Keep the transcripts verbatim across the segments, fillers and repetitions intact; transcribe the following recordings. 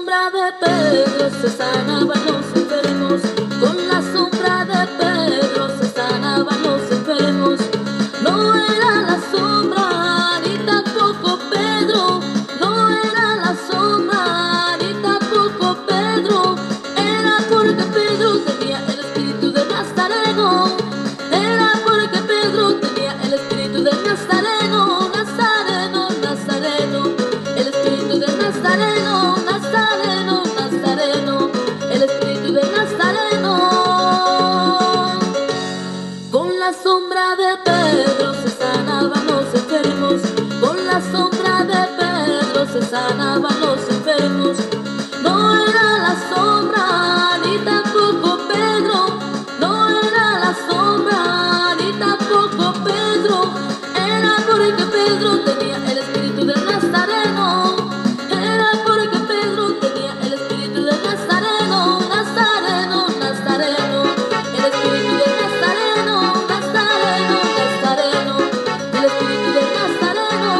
sombra de Pedro se sanaban los enfermos, con la sombra de Pedro se sanaban los enfermos. No era la sombra ni tampoco Pedro, no era la sombra ni tampoco Pedro, era porque Pedro tenía el espíritu de Nazareno, era porque Pedro tenía el espíritu de Nazareno, Nazareno, Nazareno, el espíritu de Nazareno, Nazareno, Nazareno, el espíritu de Nazareno. Con la sombra de Pedro se sanaban los enfermos, con la sombra de Pedro se sanaban los enfermos. No era la sombra ni tampoco Pedro, no era la sombra ni tampoco Pedro, era porque Pedro tenía el espíritu de Nazareno, era porque Pedro tenía el espíritu de Nazareno, Nazareno, Nazareno, el espíritu de Nazareno, Nazareno, Nazareno, el espíritu de Nazareno.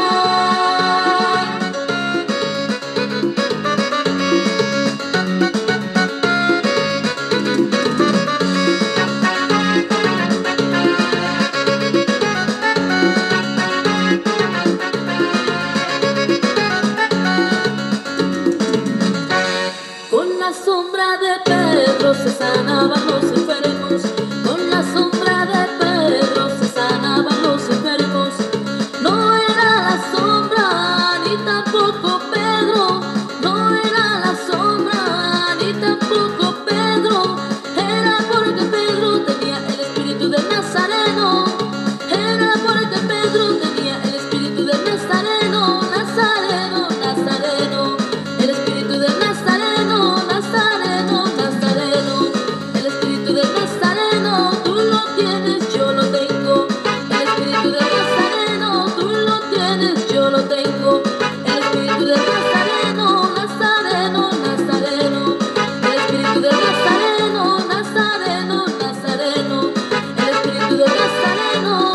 Con la sombra de Pedro se sanaban los enfermos, con la sombra de Pedro se sanaban los enfermos. No era la sombra ni tampoco Pedro, no era la sombra ni tampoco Pedro, era porque Pedro tenía el espíritu de Nazareno, era porque Pedro tenía el espíritu de Nazareno, Nazareno, Nazareno, el espíritu de Nazareno, Nazareno, Nazareno, el espíritu de Nazareno, tú lo tienes, yo lo tengo, el espíritu de Nazareno, tú lo tienes, yo lo tengo, el espíritu de Nazareno, Nazareno, Nazareno, el espíritu de Nazareno, Nazareno, Nazareno, el espíritu de Nazareno.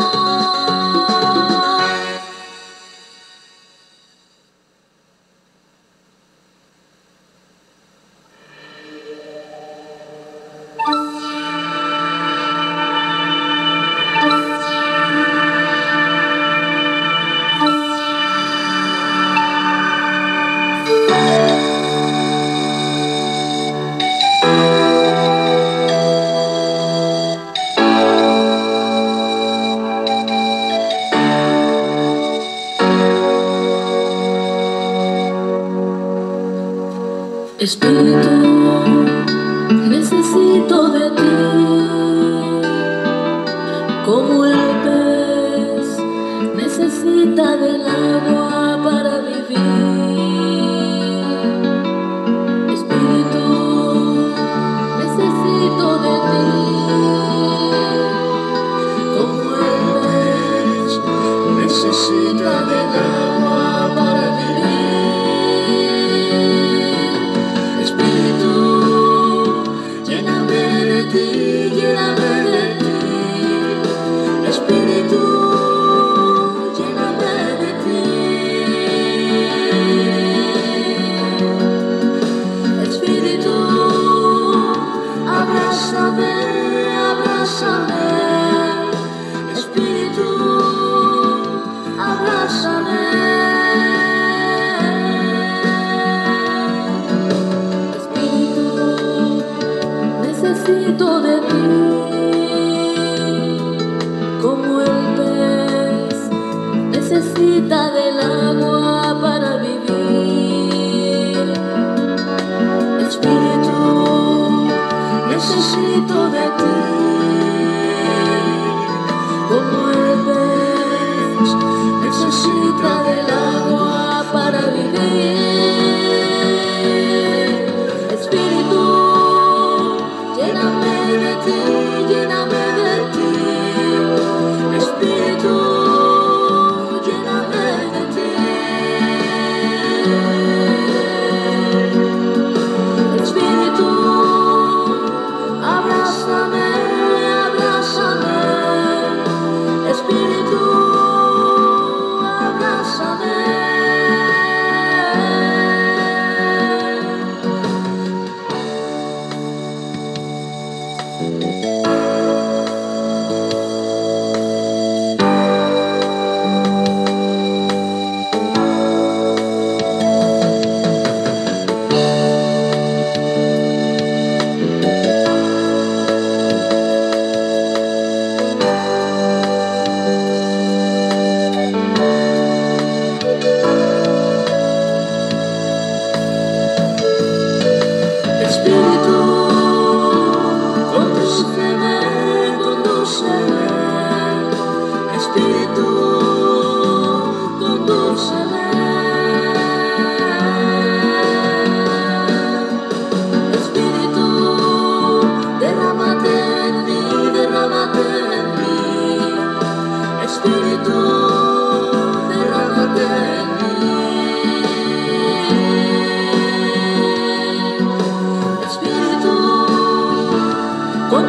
Espíritu, necesito de ti, como el pez necesita del agua para vivir. Espíritu, necesito de ti, como el pez necesita del agua para vivir. Necesito de ti, como el pez necesita del agua para vivir. Espíritu, necesito de ti, como el pez necesita del agua para vivir. Espíritu, lléname de ti, lléname de ti, Espíritu, lléname de ti, Espíritu, abrázame, abrázame, Espíritu, abrázame.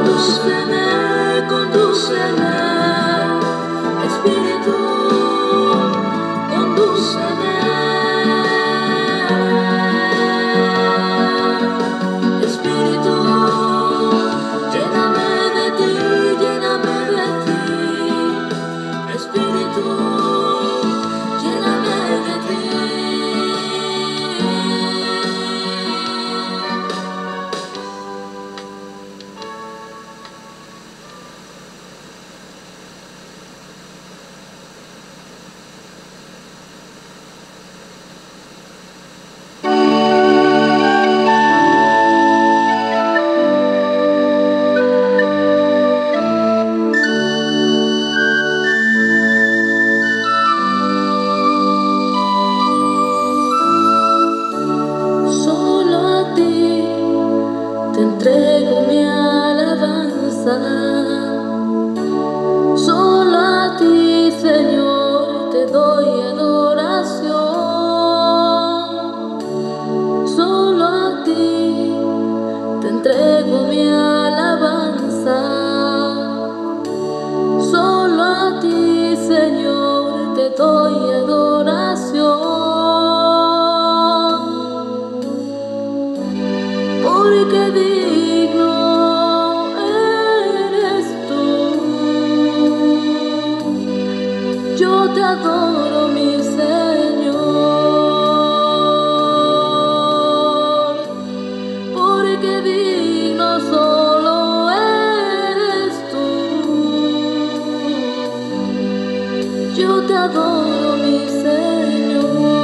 Condúceme, condúceme, Espíritu, condúceme. Espíritu, lléname de ti, lléname de ti. Espíritu, lléname de ti. Te entrego mi alabanza, solo a ti, Señor, te doy adoración. Solo a ti te entrego mi alabanza, solo a ti, Señor, te doy adoración. Porque digno eres tú, yo te adoro, mi Señor. Porque digno solo eres tú, yo te adoro, mi Señor.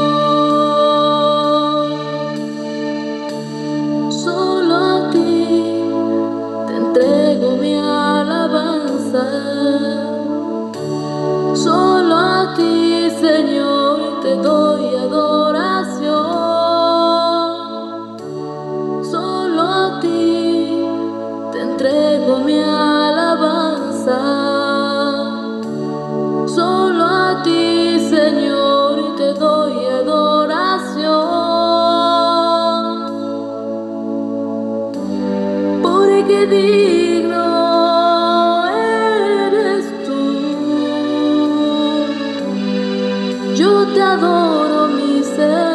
Entrego mi alabanza, solo a ti, Señor, te doy adoración. Solo a ti te entrego mi alabanza, solo a ti, Señor, te doy adoración. Porque digno eres tú, yo te adoro, mi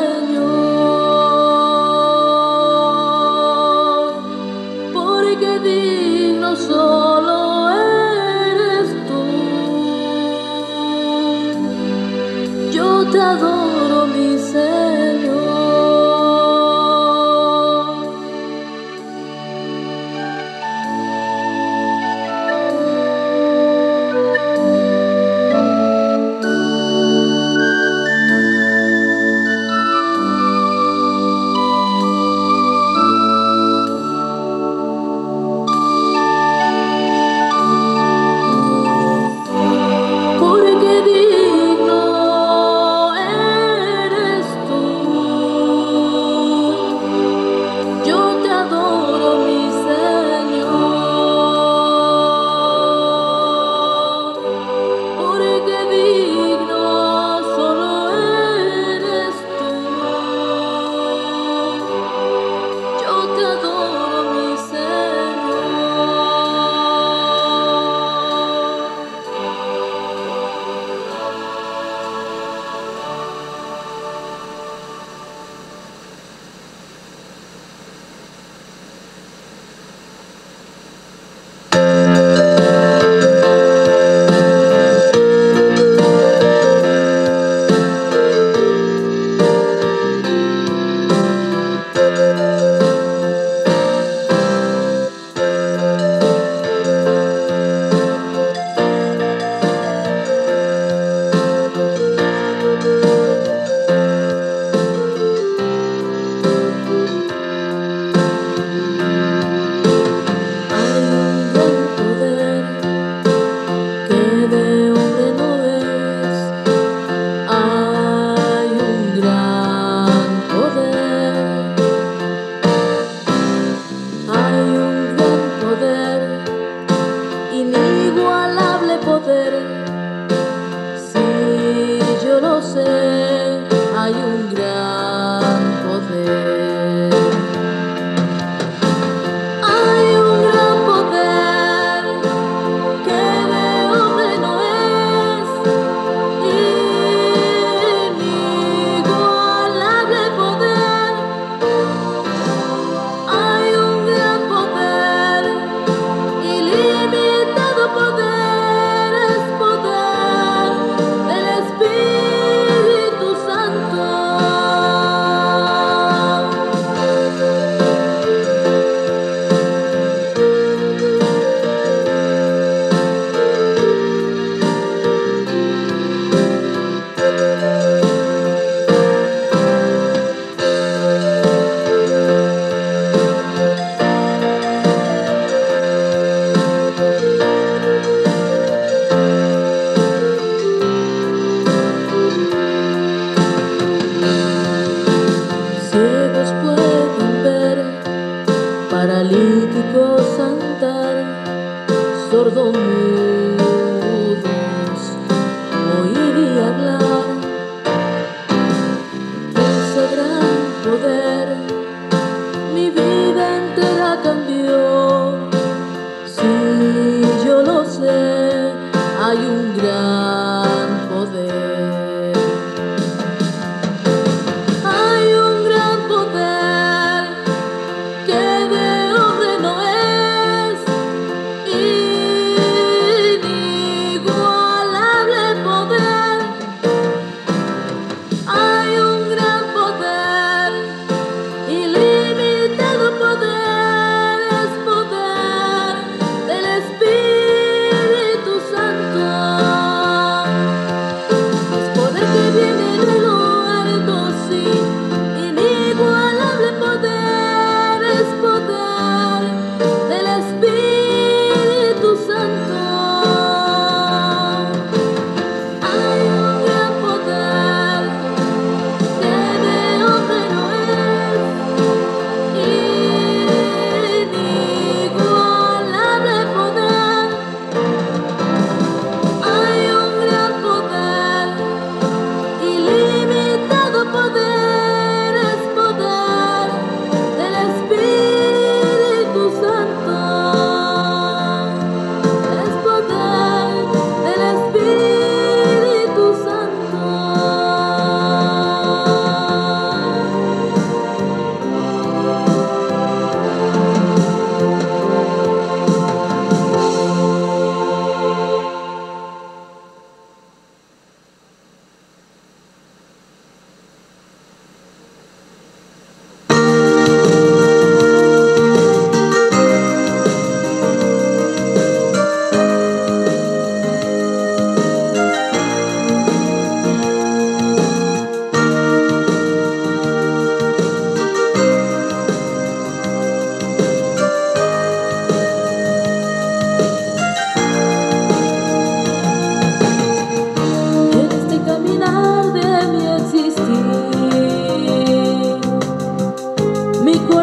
Señor. Porque digno solo eres tú, yo te adoro, mi Señor.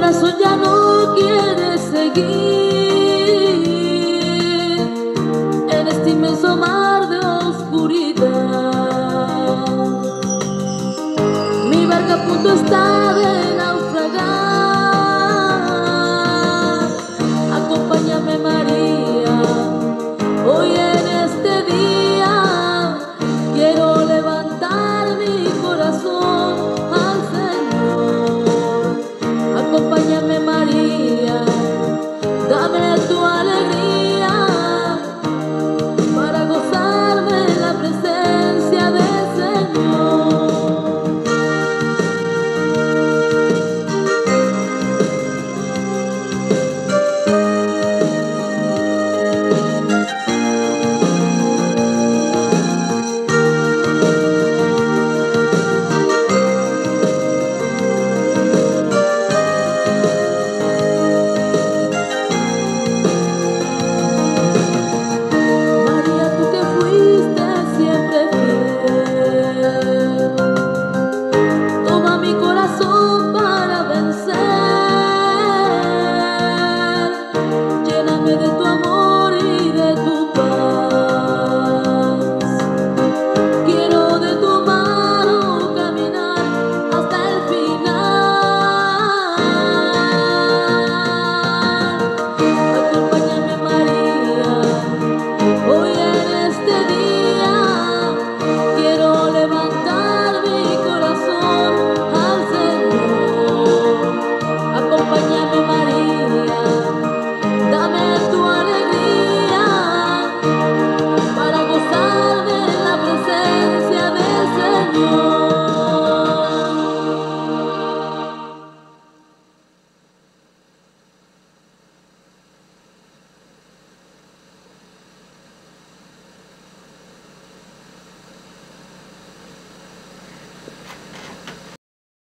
corazón ya no quiere seguir en este inmenso mar de oscuridad. Mi barca a punto está de